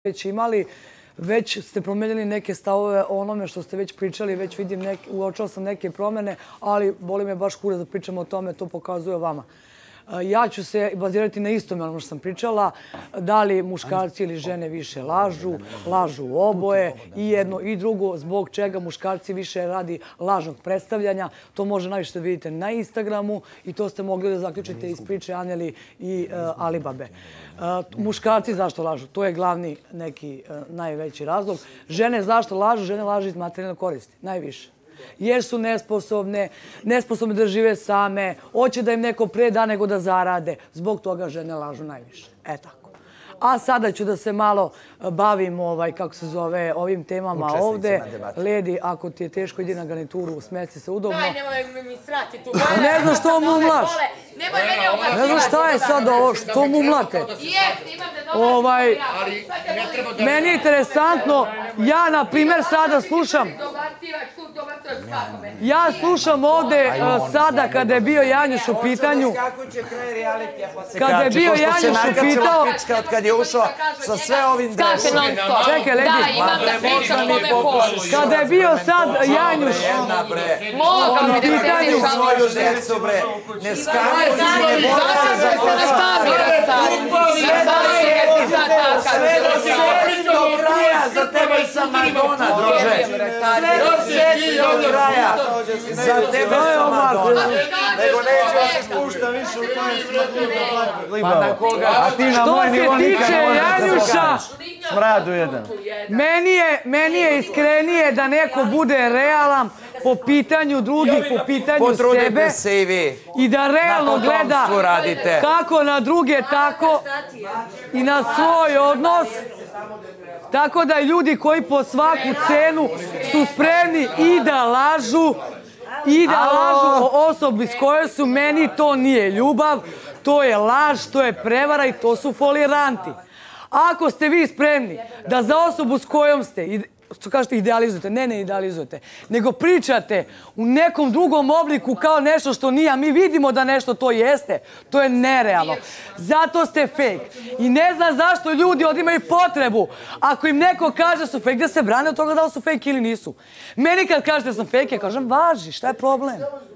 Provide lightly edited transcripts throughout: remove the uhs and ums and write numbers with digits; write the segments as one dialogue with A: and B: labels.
A: već imali, već ste promenili neke stavove o onome što ste već pričali, već vidim, uočao sam neke promene, ali boli me baš kurac da pričamo o tome, to pokazuje vama. Ja ću se bazirati na istome ono što sam pričala, da li muškarci ili žene više lažu, lažu oboje, i jedno i drugo, zbog čega muškarci više radi lažnog predstavljanja. To može najviše da vidite na Instagramu i to ste mogli da zaključite iz priče Anjeli i Alibabe. Muškarci zašto lažu? To je glavni neki najveći razlog. Žene zašto lažu? Žene lažu iz materijalne koristi, najviše. Jer su nesposobne da žive same, hoće da im neko pre da nego da zarade. Zbog toga žene lažu najviše. E tako. A sada ću da se malo bavim, kako se zove, ovim temama ovde. Ledi, ako ti je teško, idi na garnituru, smesti se udobno.
B: Daj, nemoj mi srati tu.
A: Ne znam što mumlaš.
B: Nemoj mene oblačivati.
A: Ne znam šta je sad ovo, što mumlate. Meni je interesantno, ja na primjer sada slušam. Ja slušam ovde sada kada je bio Janjuš u pitanju. Kada je bio Janjuš u pitao.
C: Kad je ušao sa sve ovim dresom.
A: Čekaj, Ledi.
B: Da, imam da pričam kome hoću.
A: Kada je bio sad Janjuš
B: Mogu mi da
C: pitanju svoju decu, bre. Ne skakući, ne borite za posao. Sve do sedi do kraja, za tebe sam Madonna, druže. Sve do sedi do kraja, za tebe sam Madonna. Nego neću da se spušta više u tvoje smrti. A ti na moj nivo nikad ne možeš da se kažeš. Smradu jedan.
A: Meni je iskrenije da neko bude realan po pitanju drugih, po pitanju sebe.
C: Potrudite se i vi.
A: I da realno gleda kako na druge, tako i na svoj odnos. Tako da ljudi koji po svaku cenu su spremni i da lažu o osobi s kojoj su, meni to nije ljubav, to je laž, to je prevara i to su foliranti. Ako ste vi spremni da za osobu s kojom ste, što kažete idealizujete, ne idealizujete, nego pričate u nekom drugom obliku kao nešto što nije, a mi vidimo da nešto to jeste, to je nerealno. Zato ste fake. I ne znam zašto ljudi ovdje imaju potrebu, ako im neko kaže da su fake, da se brane od toga da li su fake ili nisu. Meni kad kažete da sam fake, ja kažem važi, šta je problem?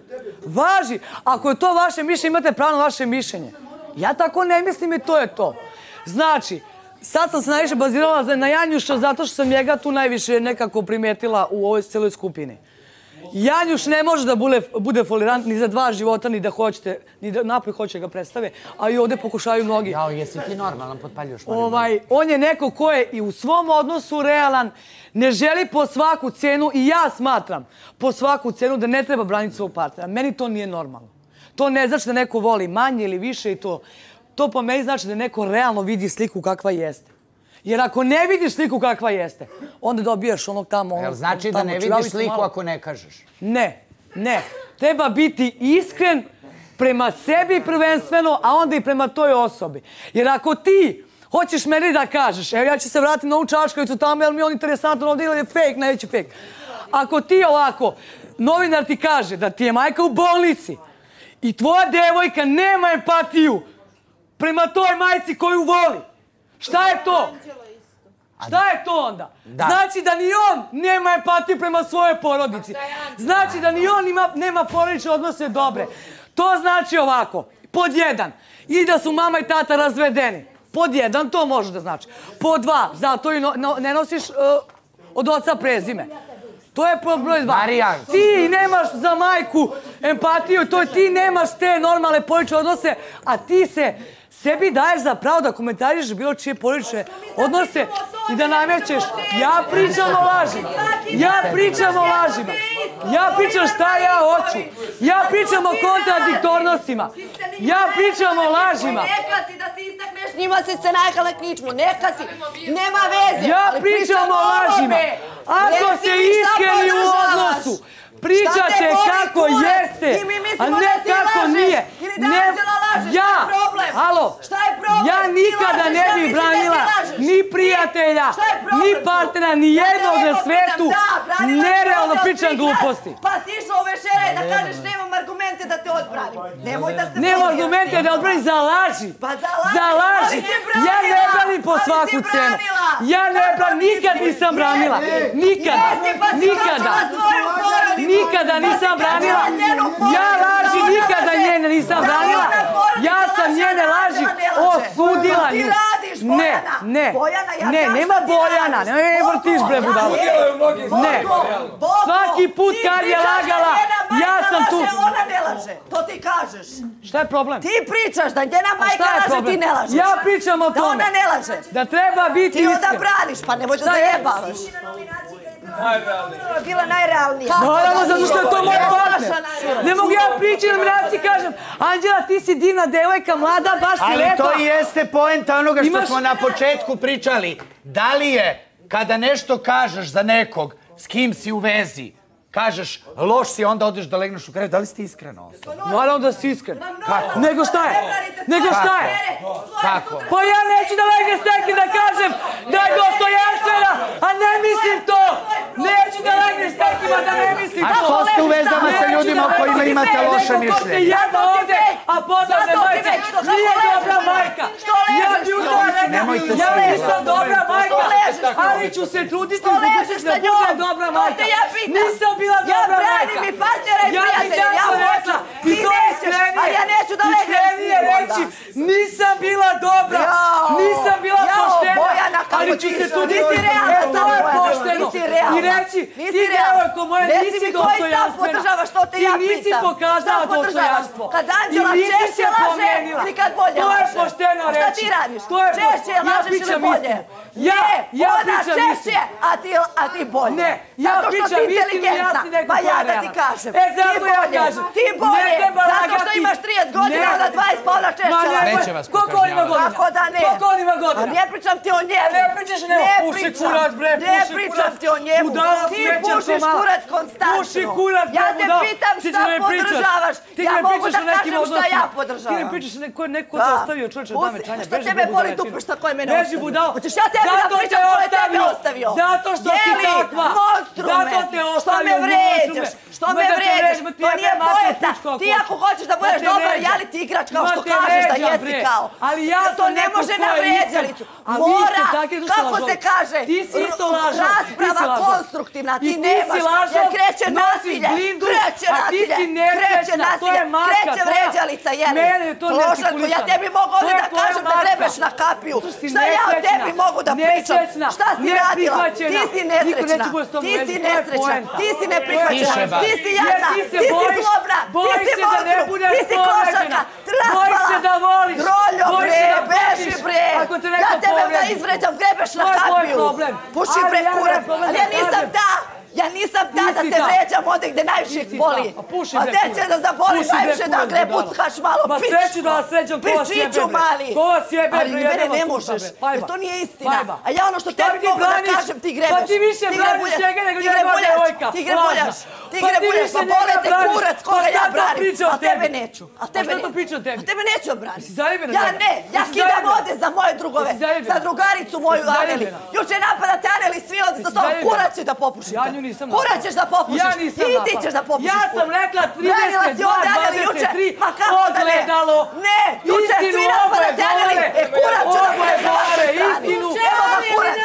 A: Važi. Ako je to vaše mišljenje, imate pravo na vaše mišljenje. Ja tako ne mislim i to je to. Znači, sad sam se najviše bazirala na Janjuša zato što sam njega tu najviše nekako primetila u ovoj celoj skupini. Janjuš ne može da bude folirant ni za dva života, ni da hoćete, ni da napoj hoće ga predstave, a i ovdje pokušaju mnogi.
C: Jao, jesi ti normalan, potpaljuš?
A: On je neko ko je i u svom odnosu realan, ne želi po svaku cenu, i ja smatram po svaku cenu da ne treba braniti svog partnera. Meni to nije normalno. To ne znači da neko voli manje ili više i to. To po meni znači da neko realno vidi sliku kakva jeste. Jer ako ne vidiš sliku kakva jeste, onda dobijaš onog tamo...
C: Jel znači da ne vidiš sliku ako ne kažeš?
A: Ne. Treba biti iskren prema sebi prvenstveno, a onda i prema toj osobi. Jer ako ti hoćeš meni da kažeš, evo ja ću se vratiti na ovu čačkavicu tamo, jer mi je on interesantan ovdje, ili je fake, najveći fake. Ako ti ovako, novinar ti kaže da ti je majka u bolnici i tvoja devojka nema empatiju prema toj majci koju voli. Šta je to? Šta je to onda? Znači da ni on nema empatiju prema svojoj porodici. Znači da ni on nema porodične odnose dobre. To znači ovako. Pod jedan, i da su mama i tata razvedeni. Pod jedan, to može da znači. Pod dva, zato i ne nosiš od oca prezime. To je broj dva. Ti nemaš za majku empatiju, ti nemaš te normalne porodične odnose, a ti se sebi daješ za pravo da komentariš bilo čije porodične odnose i da namećeš. Ja pričam o lažima. Ja pričam šta ja hoću. Ja pričam o kontradiktornostima. Ja pričam o lažima.
B: Neka si da se istakneš, njima si se najkala kičmu. Neka si, nema veze.
A: Ja pričam o lažima. Ako ste iskreni u odnosu, Pričate kako jeste, a ne kako nije.
B: Ili da Anđela laže, šta je problem?
A: Halo,
B: šta je problem?
A: ja nikada ne bih branila ni prijatelja, ni partnera, ni jednog na svetu. Nerealno pričam gluposti.
B: Pa si išao u večere da kažeš nemam argumente da te odbranim. Nemoj da se...
A: Nemam argumente da odbranim za laži.
B: Pa
A: za laži. Ja ne branim po svaku cenu. Ja ne branim, nikad nisam branila. Nikada. Nikada. Nikada nisam branila. Ja laži nikada njene nisam branila. Ja sam njene laži osudila nju. Ne, nema Bojana. Ne vrtiš bre budalo. Ne. Svaki put kad je lagala, ja sam tu.
B: Ona ne laže, to ti kažeš.
A: Šta je problem?
B: Ti pričaš da njena majka laže, ti ne lažeš.
A: Ja pričam o tome.
B: Da ona ne laže.
A: Da treba biti iskren.
B: Ti onda braniš, pa nemoj da zajebavaš. Bila najrealnija.
A: Naravno, zato što je to moj partner. Ne mogu ja pričati na nominaciji kažem, Anđela, ti si divna devojka, mlada, baš si lepa.
C: Ali to i jeste poenta onoga što smo na početku pričali. Da li je, kada nešto kažeš za nekog, s kim si u vezi, kažeš loš si, onda odeš da legneš u krevet, da li si ti iskreno?
A: Naravno da si iskren.
C: Kako?
A: Nego šta je? Nego šta je?
C: Kako?
A: Pa ja neću da legnem s nekim da kažem da je dostojanstvena, a ne mislim to! Neću da legnem s nekima da ne mislim to!
C: A što ste u vezama sa ljudima o kojima imate loše mišljenje?
A: Ko se jedna ovdje, a potom ne majka, nije dobra majka! Ja bi uzela rekla, ja nisam dobra majka, ali ću se truditi da bude dobra majka. Nisam bila dobra majka.
B: Ja branim i partnera i prijatelja, ja hoću. Ti nećeš, ali ja neću da legnem s njim onda.
A: Nisam bila dobra, nisam bila poštena, ali ću se tu
B: nisi realna samo
A: pošteno. I reći, ti djevojko moja nisi dostojanstvena. Ti nisi pokazala dostojanstvo.
B: Kad Anđela češće laže ili kad bolje laže.
A: To je pošteno reći.
B: Šta ti radiš? Češće lažeš ili bolje?
A: Ja
B: ona češće, a ti bolje.
A: Ne, ja pričam istinu, ja si neko
B: pa ja da ti kažem. Ti bolje, ti bolje. Zato što imaš 30 godina, onda 20 pa ona češće laže.
A: Koliko on ima godina?
B: Kako da ne?
A: Koliko on ima godina?
B: A ne pričam ti o njemu.
A: Ne pričaš o njemu. Puši kurac bre, puši kurac.
B: Ne pričam ti o njemu. Ti pušiš kurac konstantno.
A: Puši kurac bre,
B: ja te pitam šta podržavaš. Ja mogu da kažem šta ja podržavam.
A: Ti ne pričaš neko te ostavio, čovječe, dame Čanja.
B: Šta tebe boli tu šta ko je mene
A: ostavio? Beži budalo.
B: Hoćeš ja tebi da pričam ko je tebe ostavio?
A: Zato što si takva. Zato te ostavio.
B: Što me vređaš? Što me vređaš? To nije poeta. Ti ako hoćeš da budeš dobar reality igrač kao što kažeš da jesi kao.
A: Ali ja
B: to ne može na vređalicu. Mora, kako se kaže, rasprava konstruktivna. Ti nemaš, jer kreće nasilje. Kreće nasilje. Kreće nasilje. Kreće vređalica, jeli. Klošarko, ja tebi mogu ovdje da kažem da grebeš na kapiju. Šta ja o tebi mogu da pričam? Šta si radila? Ti si nesrećna. Ti si nesrećna. Ti si neprihvaćena. Ti si jadna. Ti si zlobna. Ti si monstrum. Ti si klošarka. Raspala. Roljo bre, beži bre. Ja tebe da izvređam, grebeš na kapiju. Puši bre kurac. Ali ja nisam ta. Ja nisam ta da te vređam ovdje gdje najviše boli. A gdje će da zaboli najviše da grebuckaš malo pič.
A: Ma sveću da vas sređam, ko vas jebe bre. Ko vas jebe bre,
B: ali mene ne možeš, jer to nije istina. A ja ono što tebi mogu da kažem, ti grebeš.
A: Pa ti više braniš njega nego njegova djevojka.
B: Ti grebuljaš, ti grebuljaš, pa bole te kurac koga ja branim. A tebe neću. A tebe neću obraniti. Ja ne, ja kidam ovdje za moje drugove, za drugaricu moju Aneli. Juče napadate Aneli svi od sa sobom, kurac će da popušite. Kurac ćeš da popušiš, ti ćeš da popušiš.
A: Ja sam rekla 32-23 odgledalo.
B: Ne, juče svi napadate Aneli, kurac ću da budeš na vašoj strani. Evo ga kurac,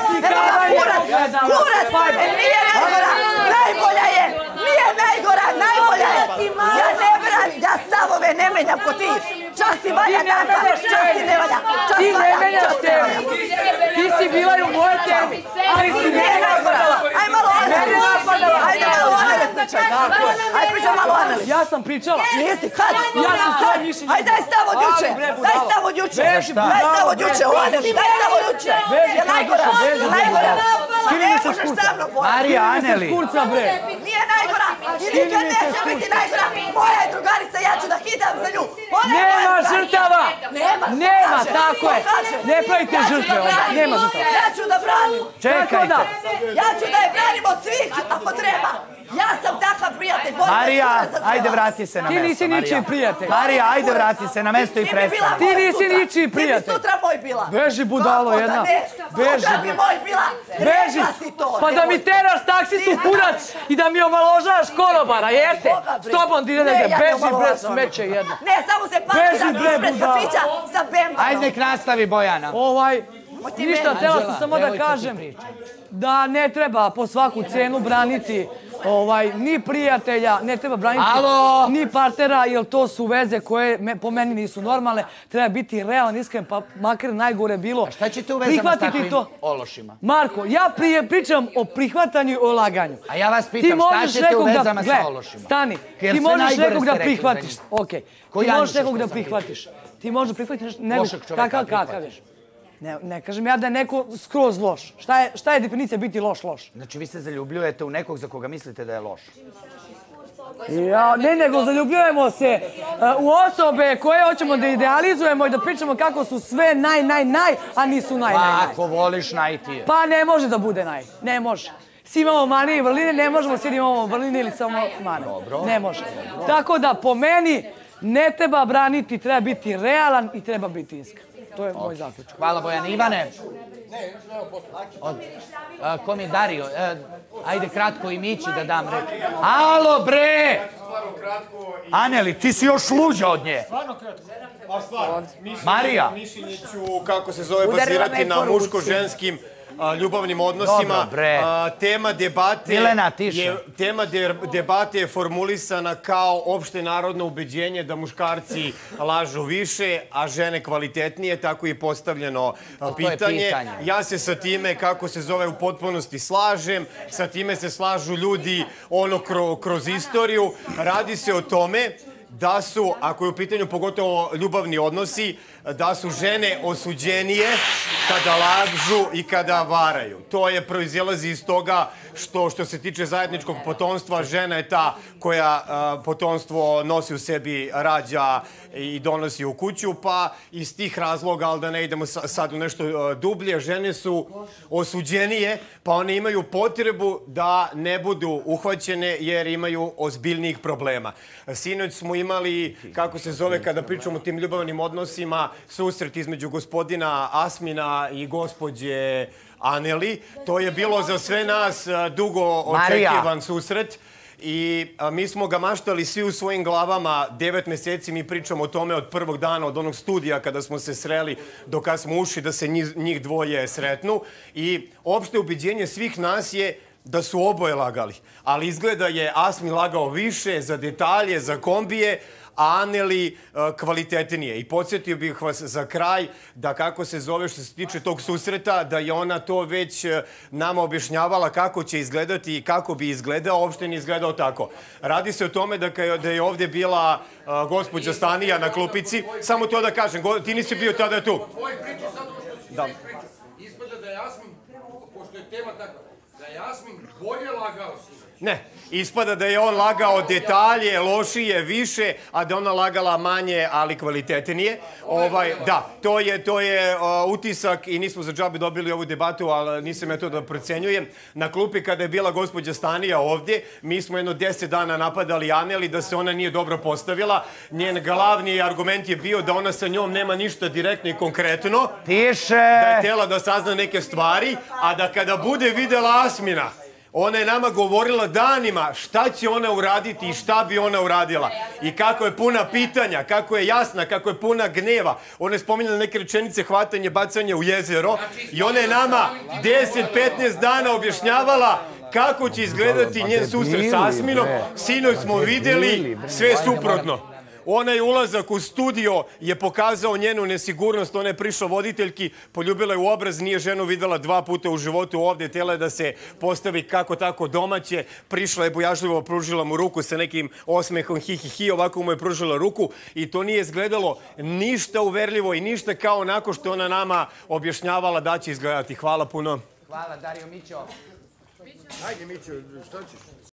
B: kurac, nije najgora, najbolja je, nije najgora, najbolja je. Ja ne branim, ja stavove ne menjam ko ti. Čas ti valja tata, čas ti ne valja, čas
A: ti ne
B: valja,
A: menjaš temi. Ti si bila i u mojoj temi, ali si nije napadala.
B: Aj malo Aneli, ajde malo Aneli pričaj. Aj pričaj malo Aneli.
A: Ja sam pričala.
B: Nisi, kad?
A: Ja sam svoje mišljenje.
B: Aj daj stav od juče, daj stav od juče. Daj stav od juče, o Aneli, daj stav od juče. Je najgora, je najgora. Ne možeš sa mnom boriti.
C: Marija, Aneli.
B: Nije najgora, I nikad neće biti najgora. Moja je drugarica, ja ću da hidam za nju.
A: Nema žrtava! Nema, tako je. Ne pravite žrtve ovdje. Nema žrtava.
B: Ja ću da branim.
C: Čekajte.
B: Ja ću da je branim od svih, ako treba. Ja sam takav prijatelj.
C: Marija, ajde vrati se na mesto.
A: Ti nisi ničiji prijatelj.
C: Marija, ajde vrati se na mesto i prestani.
A: Ti nisi ničiji prijatelj.
B: Ti bi sutra moj bila.
A: Beži budalo jedna.
B: Sutra bi moj bila.
A: Beži. Pa da mi teraš taksistu kurac i da mi omaložavaš konobara, jeste? S tobom ti negdje. Beži bre smeće jedna.
B: Ne, samo se parkiram ispred kafića sa bembanom.
C: Ajde nek nastavi Bojana.
A: Ništa, htjela sam samo da kažem da ne treba po svaku cenu braniti ni prijatelja, ne treba braniti ni partnera, jer to su veze koje po meni nisu normalne. Treba biti realan, iskren, pa makar najgore bilo.
C: A šta ćete u vezama s takvim ološima?
A: Marko, ja pričam o prihvatanju i o laganju.
C: A ja vas pitam, šta ćete u vezama sa ološima?
A: Stani, ti možeš nekog da prihvatiš. Okej, ti možeš nekog da prihvatiš. Ti možeš prihvatiš nekog kakav je. Ne kažem ja da je neko skroz loš. Šta je definicija biti loš?
C: Znači vi se zaljubljujete u nekog za koga mislite da je loš.
A: Ne, nego zaljubljujemo se u osobe koje hoćemo da idealizujemo i da pričamo kako su sve naj, a nisu naj.
C: Pa ako voliš naj ti je.
A: Pa ne može da bude naj. Ne može. Svi imamo mane i vrline, ne možemo svi da imamo vrline ili samo mane. Ne može. Tako da po meni ne treba braniti, treba biti realan i treba biti iskren. To je moj zaključak.
C: Hvala Bojana. Ivane? Kom je Dario? Ajde kratko i Mići da dam reč. Alo bre! Aneli, ti si još luđa od nje.
D: Stvarno kratko.
C: Marija?
D: Mišljenje ću, kako se zove, bazirati na muško-ženskim ljubavnim odnosima. Tema debate je formulisana kao opšte narodno ubeđenje da muškarci lažu više, a žene kvalitetnije, tako je postavljeno pitanje. Ja se sa time, kako se zove, u potpunosti slažem, sa time se slažu ljudi kroz istoriju. Radi se o tome da su, ako je u pitanju pogotovo ljubavni odnosi, da su žene osuđenije kada lažu i kada varaju. To je proizilazi iz toga što se tiče zajedničkog potomstva, žena je ta koja potomstvo nosi u sebi, rađa i donosi u kuću, pa iz tih razloga, ali da ne idemo sad u nešto dublje, žene su osuđenije, pa one imaju potrebu da ne budu uhvaćene jer imaju ozbiljnijih problema. Sinoć smo imali, kako se zove, kada pričamo o tim ljubavnim odnosima, susret između gospodina Asmina i gospođe Aneli. To je bilo za sve nas dugo očekivan susret. I mi smo ga maštali svi u svojim glavama 9 meseci. Mi pričamo o tome od prvog dana, od onog studija kada smo se sreli do kada smo ušli da se njih dvoje sretnu. I opšte ubeđenje svih nas je da su oboje lagali. Ali izgleda je Asmin lagao više za detalje, za kombije, a Aneli kvalitetnije. I podsjetio bih vas za kraj da, kako se zove, što se tiče tog susreta, da je ona to već nama objašnjavala kako će izgledati i kako bi izgledao, uopšte nije izgledao tako. Radi se o tome da je ovdje bila gospođa Stanija na klupici. Samo to da kažem, ti nisi bio tada tu.
E: Tvoj priče sad ovo što si priča. Ispada da je Jasmin, pošto je tema takva, da je Jasmin bolje lagao si.
D: Ne, ispada da je on lagao detalje, lošije, više, a da ona lagala manje, ali kvalitetnije. Da, to je utisak i nismo za džabe dobili ovu debatu, ali nisam ja to da procenjujem. Na klupi kada je bila gospođa Stanija ovdje, mi smo jedno 10 dana napadali Aneli da se ona nije dobro postavila. Njen glavni argument je bio da ona sa njom nema ništa direktno i konkretno.
C: Tiše!
D: Da je htjela da sazna neke stvari, a da kada bude videla Asmina, ona je nama govorila danima šta će ona uraditi i šta bi ona uradila. I kako je puna pitanja, kako je jasna, kako je puna gneva. Ona je spominjala neke rečenice, hvatanje, bacanje u jezero. I ona je nama 10-15 dana objašnjavala kako će izgledati njen susret s Asminom. Sinoć smo vidjeli sve suprotno. Onaj ulazak u studio je pokazao njenu nesigurnost. Ona je prišla voditeljki, poljubila je u obraz, nije ženu videla 2 puta u životu ovdje, htjela je da se postavi kako tako domaće. Prišla je bojažljivo, pružila mu ruku sa nekim osmehom, hi, ovako mu je pružila ruku i to nije izgledalo ništa uverljivo i ništa kao onako što ona nama objašnjavala da će izgledati. Hvala puno.
C: Hvala, Dario. Mićo.
D: Ajde, Mićo, što ćeš?